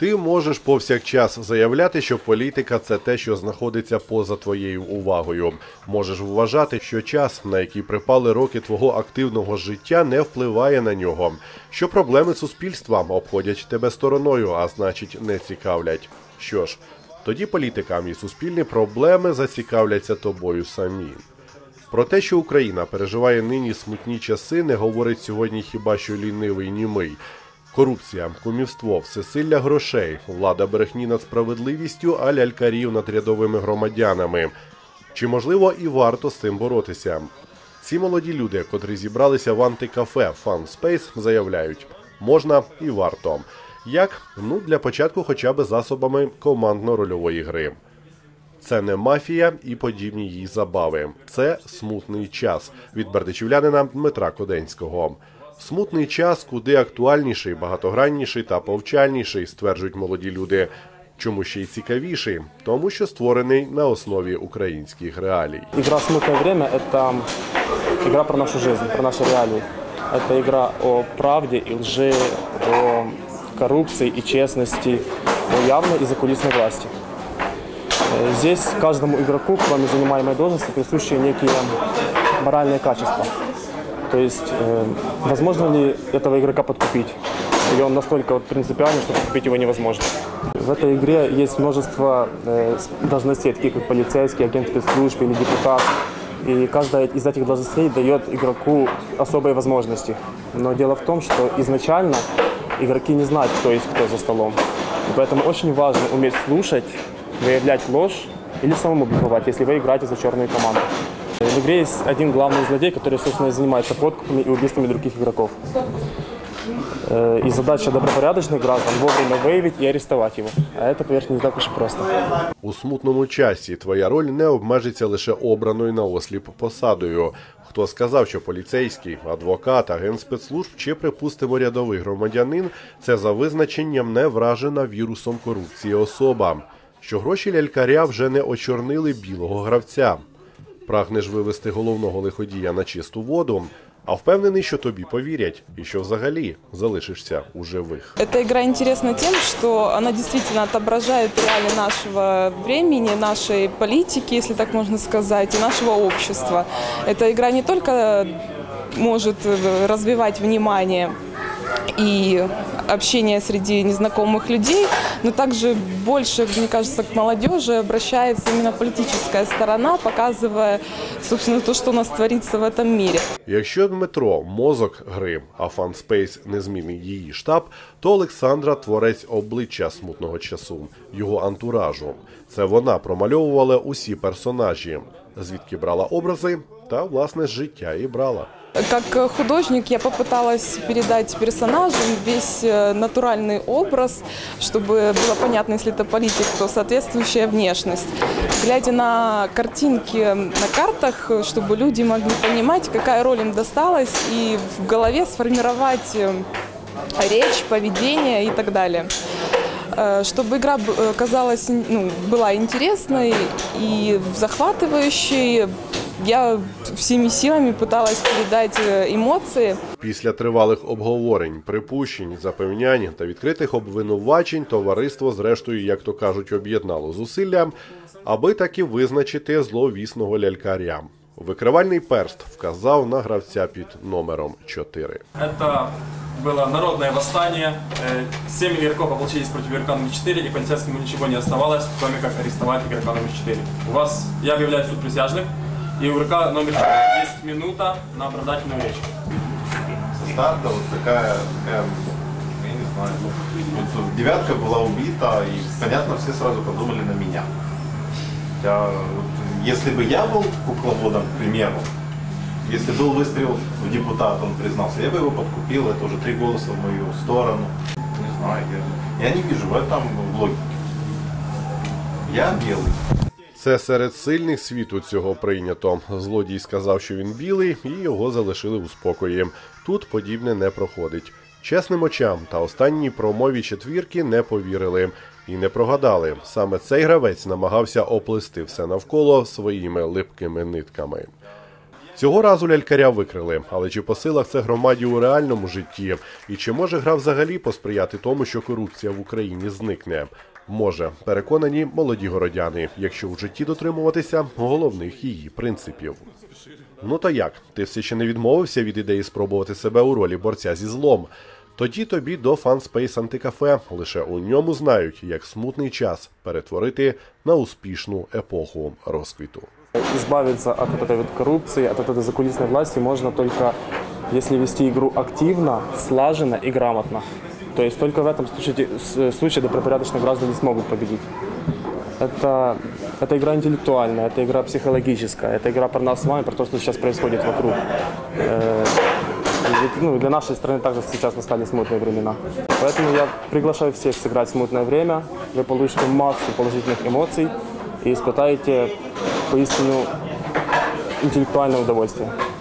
Ти можеш повсякчас заявляти, що політика – це те, що знаходиться поза твоєю увагою. Можеш вважати, що час, на який припали роки твого активного життя, не впливає на нього. Що проблеми суспільства обходять тебе стороною, а значить не цікавлять. Що ж, тоді політикам і суспільні проблеми зацікавляться тобою самі. Про те, що Україна переживає нині смутні часи, не говорить сьогодні хіба що лінивий німий. Корупція, кумівство, всесилля грошей, влада брехні над справедливістю, а лялькарів над рядовими громадянами. Чи можливо і варто з цим боротися? Ці молоді люди, котрі зібралися в антикафе Fun Space, заявляють – можна і варто. Як? Для початку хоча б засобами командно-рольової гри. Це не мафія і подібні їй забави. Це смутний час. Від бердичівлянина Дмитра Коденського. Смутний час куди актуальніший, багатогранніший та повчальніший, стверджують молоді люди. Чому ще й цікавіший? Тому що створений на основі українських реалій. Игра «Смутное время» – это игра про нашу жизнь, про наши реалии. Это игра о правде и лжи, о коррупции и честности, о явной и закулисной власти. Здесь каждому игроку, кроме занимаемой должности, присущи некие моральные качества. То есть, возможно ли этого игрока подкупить? Или он настолько принципиальный, что подкупить его невозможно? В этой игре есть множество должностей, таких как полицейский, агент спецслужб или депутат. И каждая из этих должностей дает игроку особые возможности. Но дело в том, что изначально игроки не знают, кто есть кто за столом. И поэтому очень важно уметь слушать, выявлять ложь или самому блефовать, если вы играете за черную команду. В игре есть один главный злодей, который, собственно, занимается подкупами и убийствами других игроков. И задача добропорядочных граждан – вовремя выявить и арестовать его. А это, поверьте, не так уж и просто. У смутному часі твоя роль не обмежиться лише обраною наосліп посадою. Хто сказав, що поліцейський, адвокат, агент спецслужб чи, припустимо, рядовий громадянин – це за визначенням не вражена вірусом корупції особа. Що гроші лялькаря вже не очорнили білого гравця. Прагнеш вивести головного лиходія на чисту воду, а впевнений, що тобі повірять і що взагалі залишишся у живих. Эта игра интересна тем, что она действительно отображает реалии нашего времени, нашей политики, если так можно сказать, и нашего общества. Эта игра не только может развивать внимание и общение среди незнакомых людей, но также больше, мне кажется, к молодежи обращается именно политическая сторона, показывая, собственно, то, что у нас творится в этом мире. Якщо Дмитро – мозок гри, а Fun Space – незмінний її штаб, то Олександра – творець обличчя смутного часу, його антуражу. Це вона промальовувала усі персонажі, звідки брала образи та, власне, з життя і брала. Как художник я попыталась передать персонажам весь натуральный образ, чтобы было понятно, если это политик, то соответствующая внешность. Глядя на картинки на картах, чтобы люди могли понимать, какая роль им досталась, и в голове сформировать речь, поведение и так далее. Чтобы игра казалась, была интересной и захватывающей, я всіми силами пыталась передати емоції. Після тривалих обговорень, припущень, запевнянь та відкритих обвинувачень товариство, зрештою, як то кажуть, об'єднало зусилля, аби таки визначити зловісного лялькаря. Викривальний перст вказав на гравця під номером 4. Это было народное восстание. 7 игроков ополчились против игрока номер 4, и полицейскому ничего не оставалось, кроме как арестовать игрока номер 4. Я объявляю суд присяжных. И у игрока номер 4 есть минута на оправдательную речь. Со старта вот такая, я не знаю, вот девятка была убита, и, понятно, все сразу подумали на меня. Если бы я был кукловодом, к примеру, если был выстрел в депутата, он признался, я бы его подкупил, это уже 3 голоса в мою сторону. Не знаю, я не вижу в этом логики. Я белый. Це серед сильних світу цього прийнято. Злодій сказав, що він білий, і його залишили у спокої. Тут подібне не проходить. Чесним очам та останній промові четвірки не повірили. І не прогадали. Саме цей гравець намагався оплести все навколо своїми липкими нитками. Цього разу лялькаря викрили, але чи по силах це громаді у реальному житті? І чи може гра взагалі посприяти тому, що корупція в Україні зникне? Може, переконані молоді городяни, якщо в житті дотримуватися головних її принципів. Ну то як? Ти все ще не відмовився від ідеї спробувати себе у ролі борця зі злом? Тоді тобі до Фан-Спейс антикафе. Лише у ньому знають, як смутний час перетворити на успішну епоху розквіту. Избавиться от этой вот коррупции, от этой закулисной власти можно только, если вести игру активно, слаженно и грамотно. То есть только в этом случае добропорядочные граждане смогут победить. Это игра интеллектуальная, это игра психологическая, это игра про нас с вами, про то, что сейчас происходит вокруг. Для нашей страны также сейчас настали смутные времена. Поэтому я приглашаю всех сыграть «Смутное время». Вы получите массу положительных эмоций и испытаете поистину интеллектуальное удовольствие.